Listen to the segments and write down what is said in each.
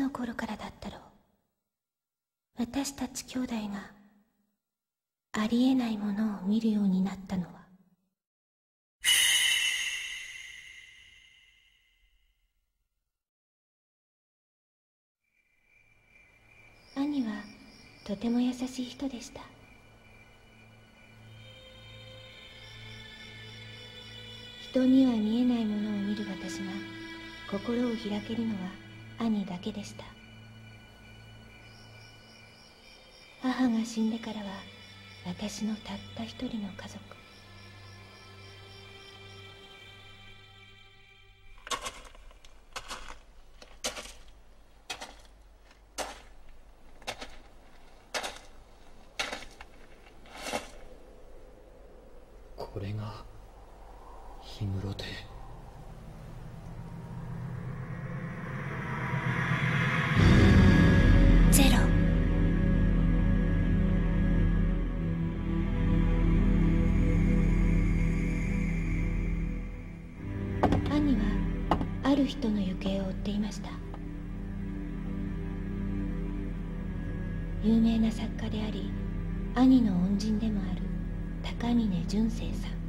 の頃からだったろう。私たち兄弟がありえないものを見るようになったのは。兄はとても優しい人でした。人には見えないものを見る私が心を開けるのは兄だけでした。母が死んでからは私のたった一人の家族。 これが氷室亭。 ゼロ。兄はある人の行方を追っていました。有名な作家であり兄の恩人でもある高峰純生さん。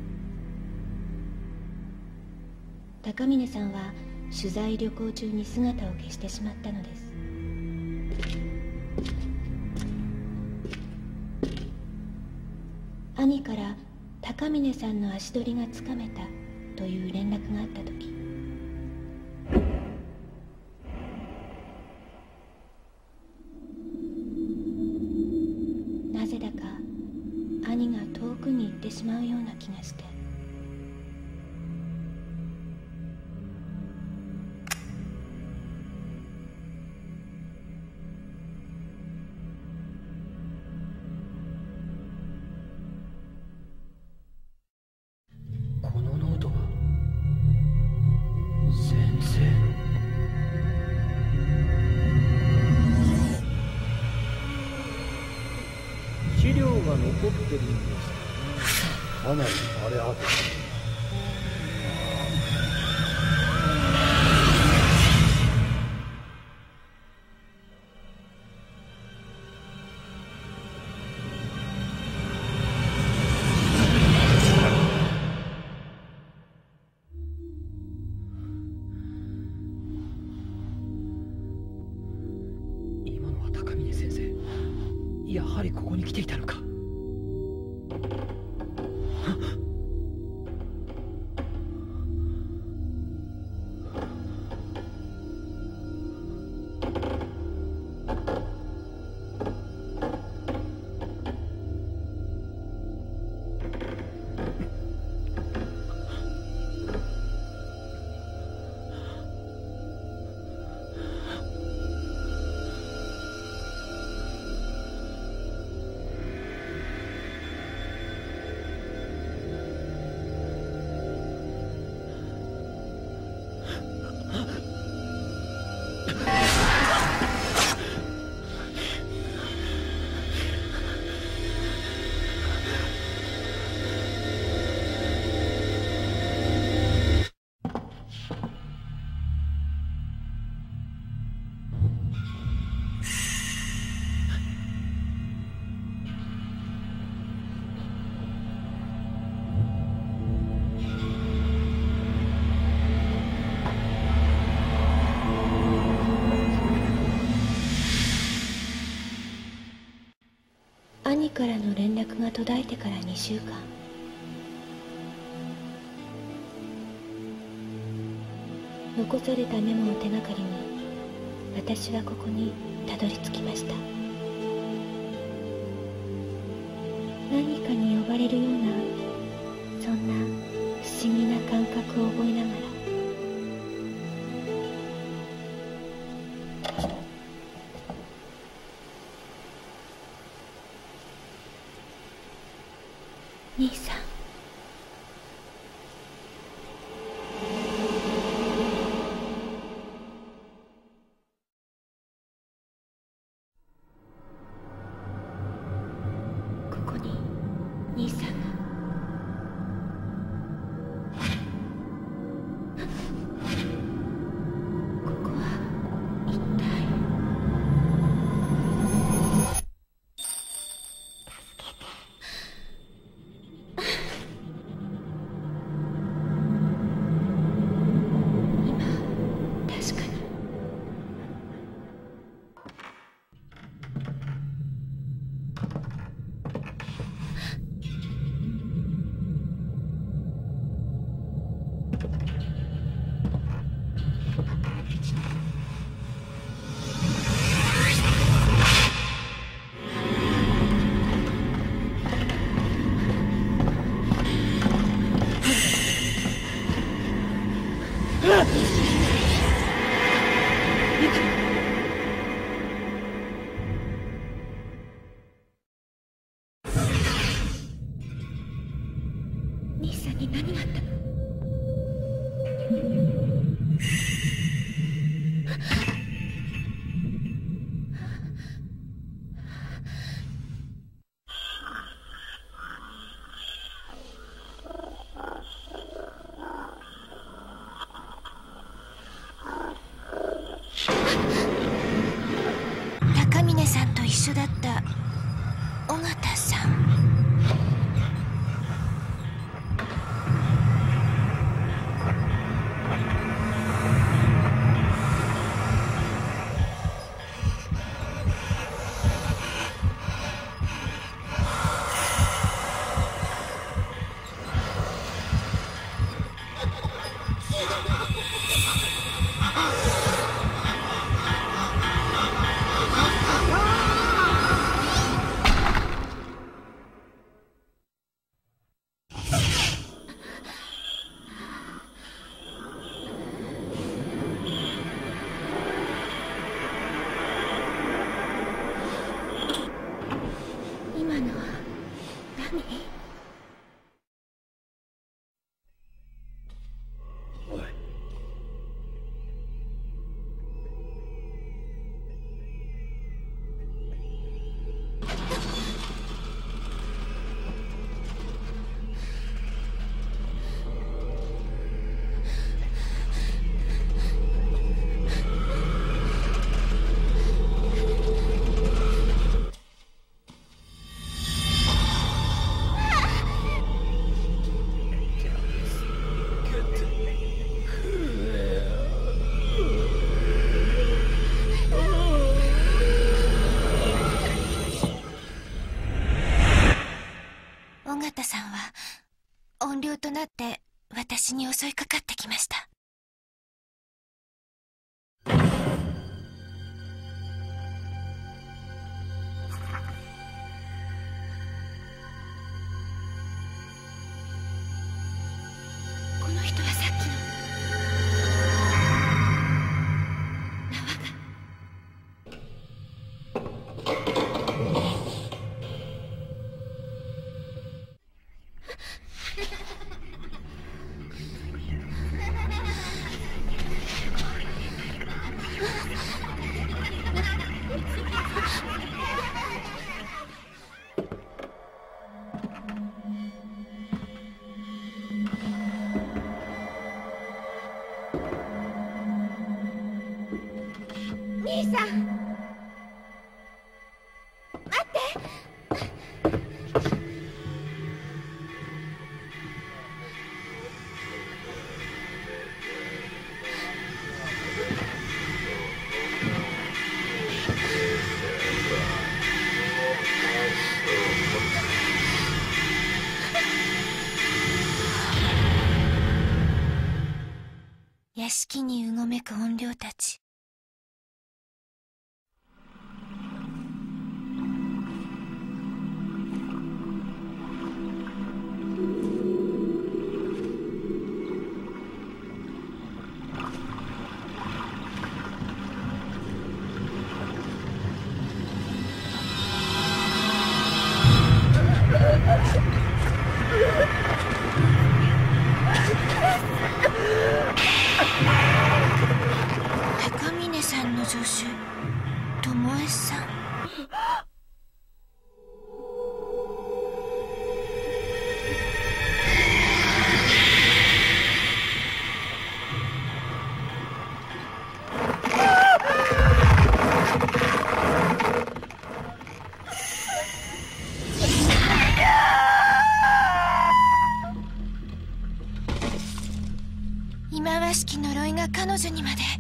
高峰さんは取材旅行中に姿を消してしまったのです。兄から高峰さんの足取りがつかめたという連絡があった時、なぜだか兄が遠くに行ってしまうような気がして。 このノートは先生。資料が残ってるんですかなり荒れ果ててる。今のは高峰先生。やはりここに来ていたのか。 兄からの連絡が途絶えてから2週間。残されたメモを手がかりに私はここにたどり着きました。何かに呼ばれるような、そんな不思議な感覚を覚えながら、兄さん。ここに兄さんが。ここは一体。 緒だった尾形さん。今のは何？ おい。 尾形さんは怨霊となって私に襲いかかってきました。この人はさっきの兄さん、待って。屋敷にうごめく怨霊たち。高峰さんの助手、巴さん。忌まわしき呪いが彼女にまで。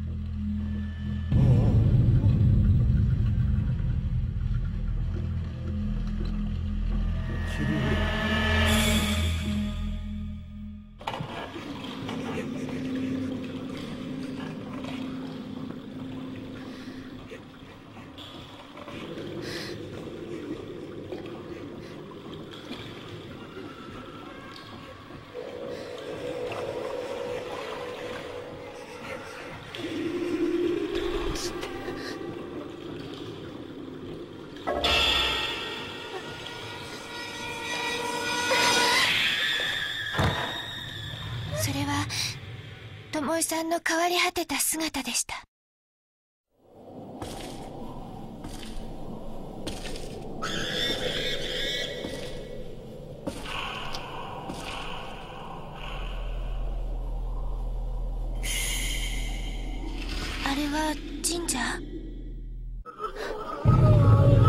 それは巴さんの変わり果てた姿でした。あれは神社？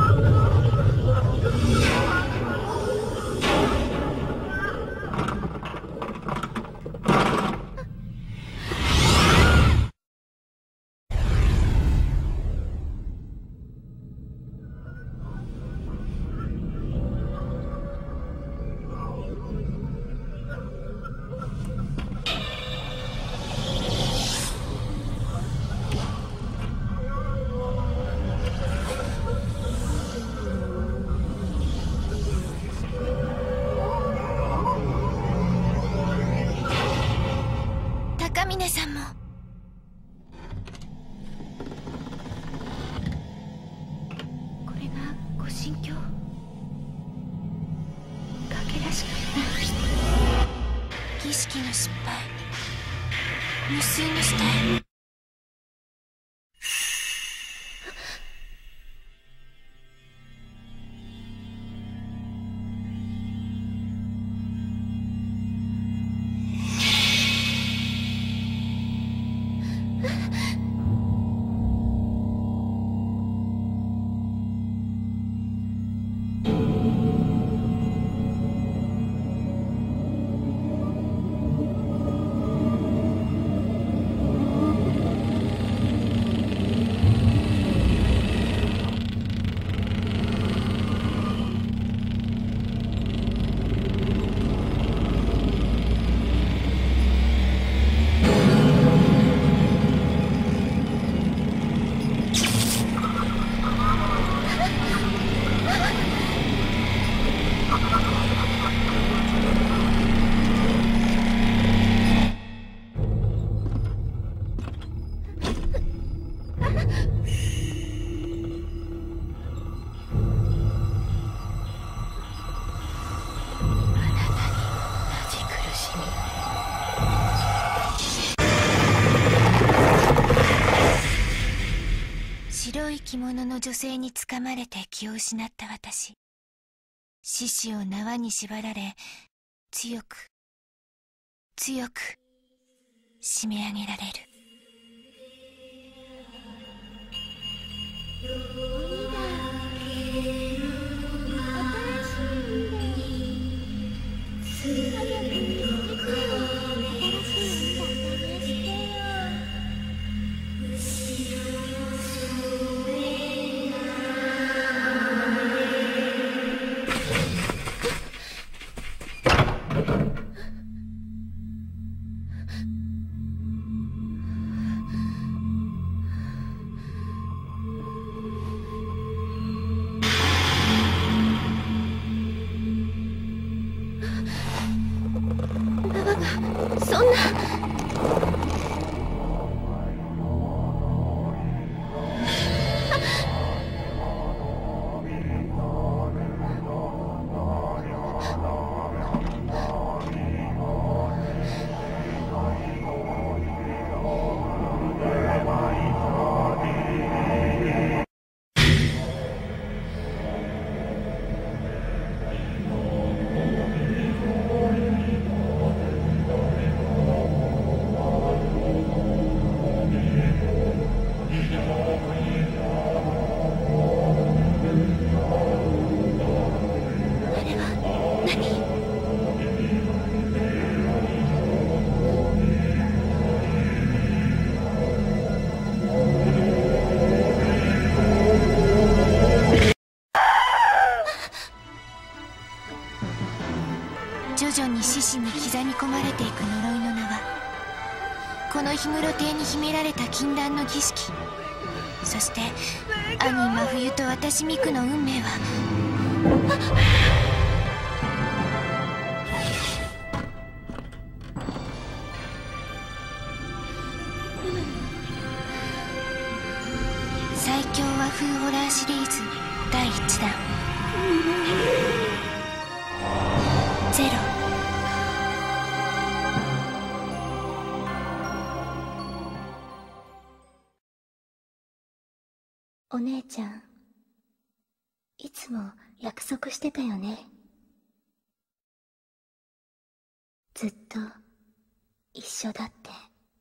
失敗。無数にしたい。白い着物の女性につかまれて気を失った私。獅子を縄に縛られ、強く強く締め上げられる。そんな。徐々に獅子に刻み込まれていく呪いの名は、この氷室邸に秘められた禁断の儀式、そして兄真冬と私ミクの運命は。最強和風ホラーシリーズ第1弾ゼロ。 お姉ちゃん、いつも約束してたよね。ずっと一緒だって。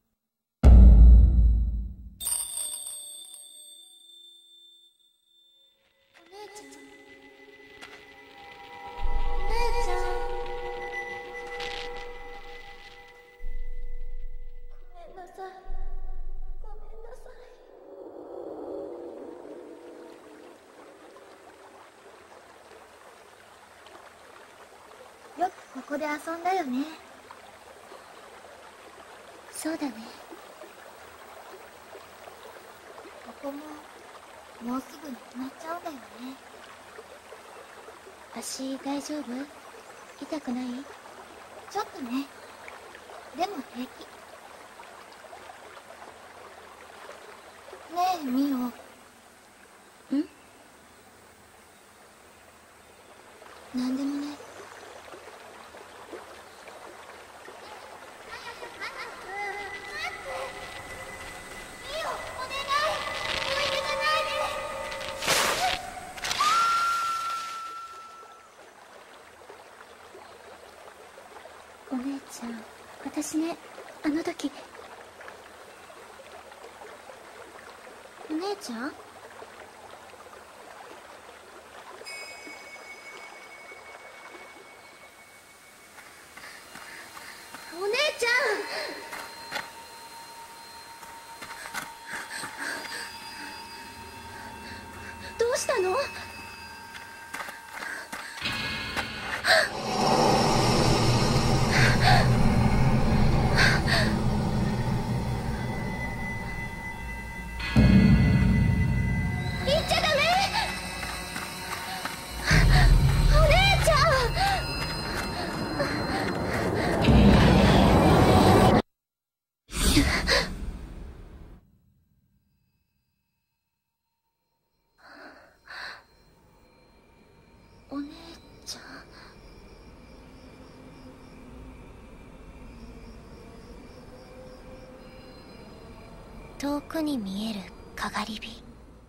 よくここで遊んだよね。そうだね。ここももうすぐなくなっちゃうんだよね。足大丈夫？痛くない？ちょっとね。でも平気。ねえミオ。ん？なんでもない。 私ね、あの時。お姉ちゃん？お姉ちゃん！どうしたの？お姉ちゃん。遠くに見えるかがり火。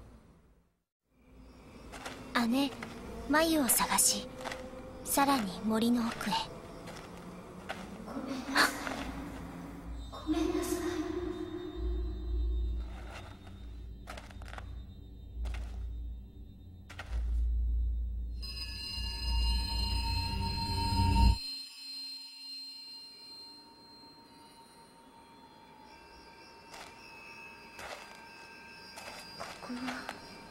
姉マユを探し、さらに森の奥へ。ごめんなさい。ごめんなさい。ここは。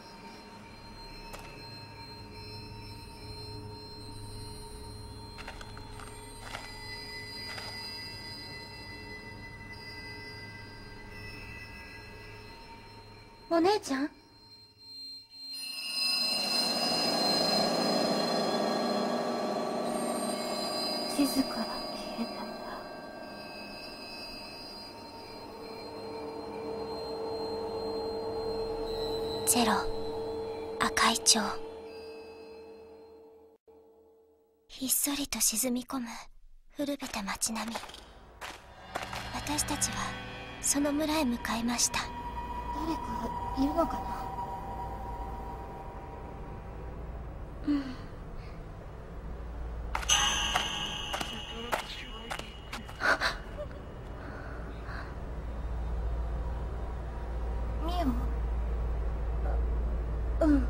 お姉ちゃん？地図から消えたんだ。ゼロ、赤い蝶。ひっそりと沈み込む古びた街並み。私たちはその村へ向かいました。誰かいるのかな？うん。ミオ？うん。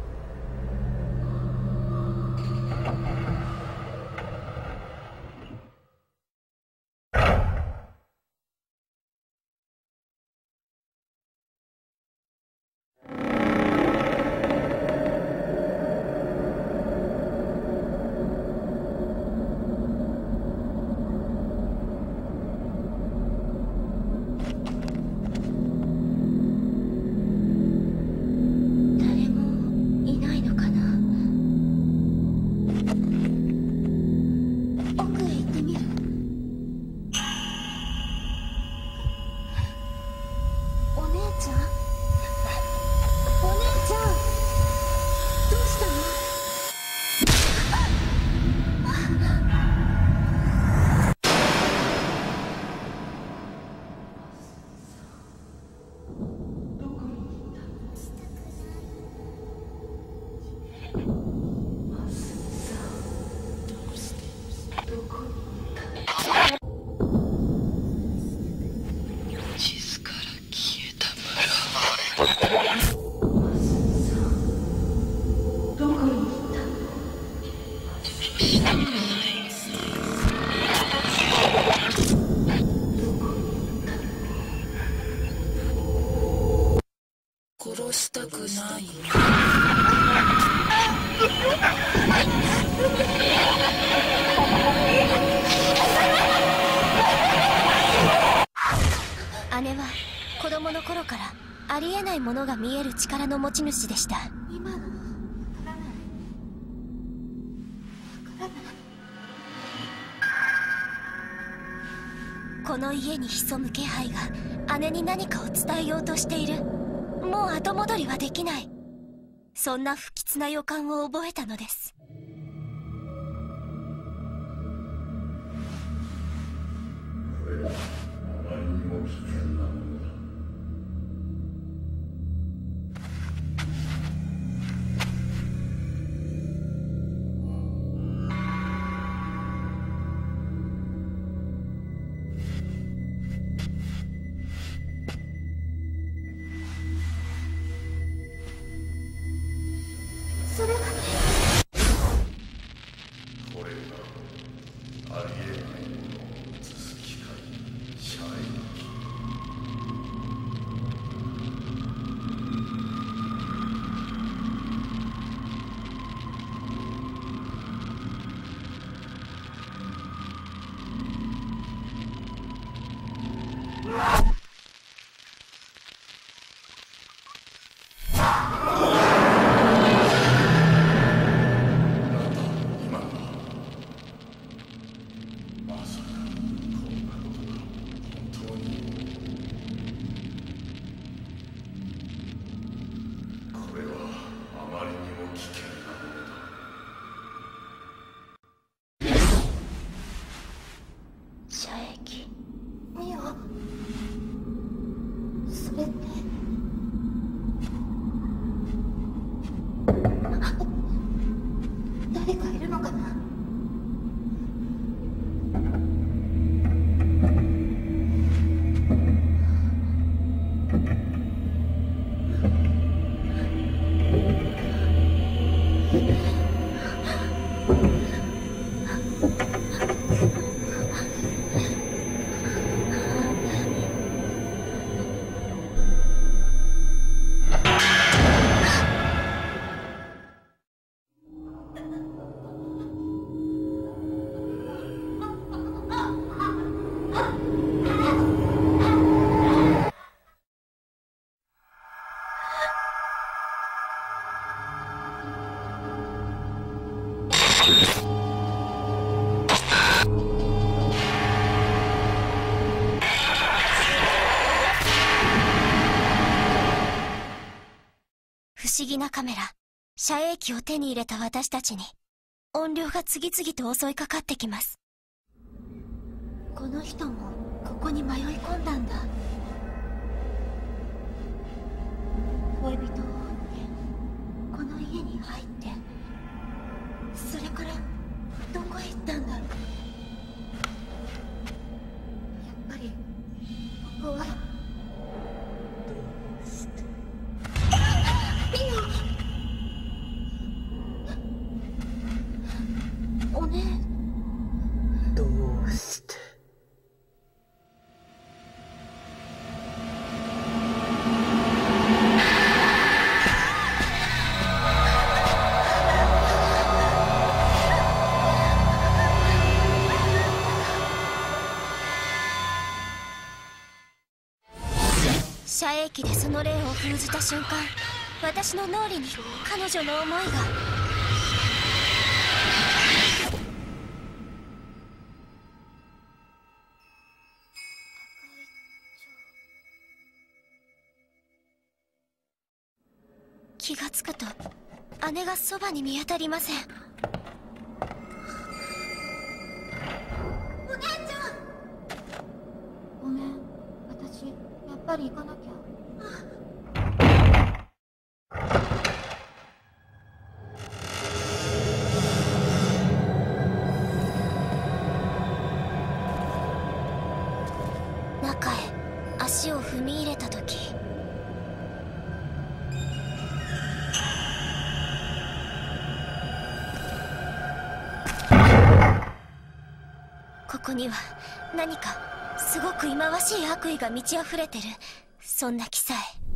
殺したくない。 姉は子供の頃からありえないものが見える力の持ち主でした。今のわからない。この家に潜む気配が姉に何かを伝えようとしている。もう後戻りはできない。そんな不吉な予感を覚えたのです。 不思議なカメラ、遮影機を手に入れた私たちに、怨霊が次々と襲いかかってきます。この人も、ここに迷い込んだんだ。恋人を追って、この家に入って、それから、どこへ行ったんだろう。やっぱり、ここは、おねえ。 どうして。 遮影機でその霊を封じた瞬間、私の脳裏に彼女の思いが。気がつくと姉がそばに見当たりません。お姉ちゃん。ごめん、私やっぱり行かなきゃ。中へ足を踏み入れた時、ここには何かすごく忌まわしい悪意が満ち溢れてる、そんな気さえ。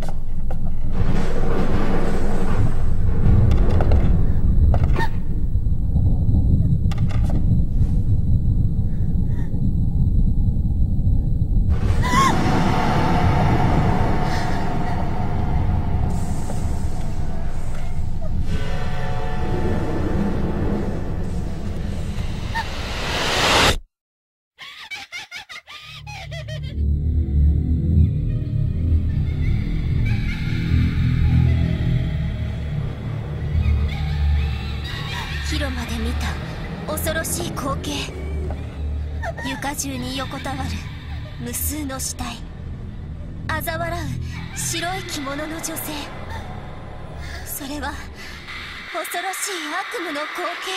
広間で見た恐ろしい光景。床中に横たわる無数の死体、嘲笑う白い着物の女性。それは恐ろしい悪夢の光景。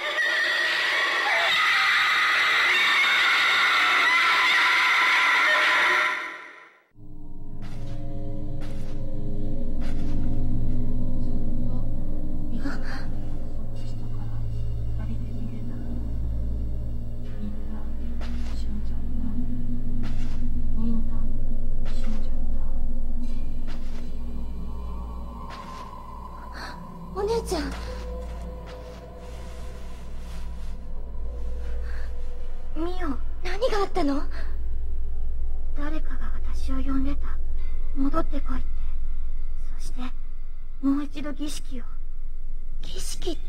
お姉ちゃん。ミオ、何があったの？誰かが私を呼んでた。戻ってこいって。そしてもう一度儀式を。儀式って？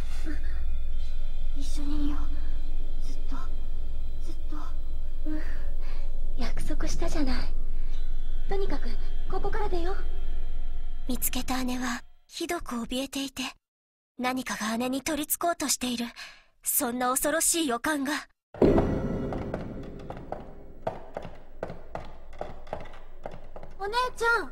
一緒にいよう。ずっと約束したじゃない。とにかくここから出よう。見つけた姉はひどく怯えていて、何かが姉に取りつこうとしている、そんな恐ろしい予感が。お姉ちゃん。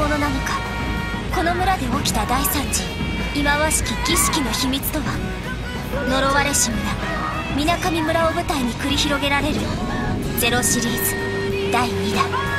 者なのか。この村で起きた大惨事、忌まわしき儀式の秘密とは。呪われし村、水上村を舞台に繰り広げられるゼロシリーズ第2弾。